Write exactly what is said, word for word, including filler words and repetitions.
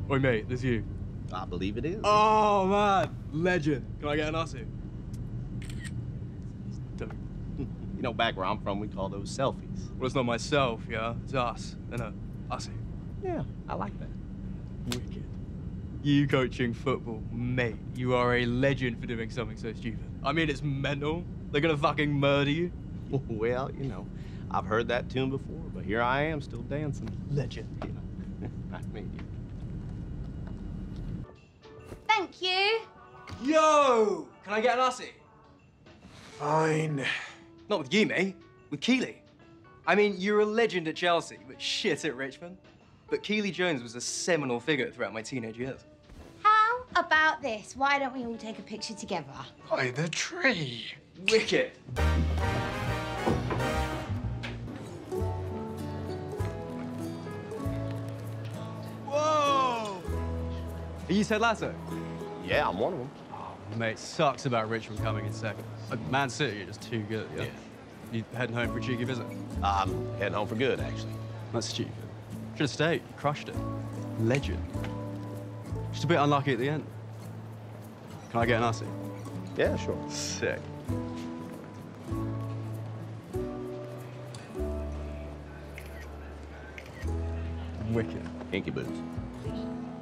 Oi, mate, this you. I believe it is. Oh, man. Legend. Can I get an Ussie? Dope. You know, back where I'm from, we call those selfies. Well, it's not myself, yeah? It's us. And a Ussie. Yeah, I like that. Wicked. You coaching football, mate. You are a legend for doing something so stupid. I mean, it's mental. They're gonna fucking murder you. Well, you know, I've heard that tune before, but here I am still dancing. Legend. You know, I mean, Thank you. Yo! Can I get an Ussie? Fine. Not with you, mate. With Keeley. I mean, you're a legend at Chelsea, but shit at Richmond. But Keeley Jones was a seminal figure throughout my teenage years. How about this? Why don't we all take a picture together? By the tree. Wicked. Whoa! You said Lasso? yeah, I'm one of them. Oh, mate, sucks about Richmond coming in second. Like, Man City are just too good, yeah? Yeah. You heading home for a cheeky visit? I'm heading home for good, actually. That's stupid. Should have stayed. You crushed it. Legend. Just a bit unlucky at the end. Can I get an Ussie? Yeah, sure. Sick. Wicked. Inky boots.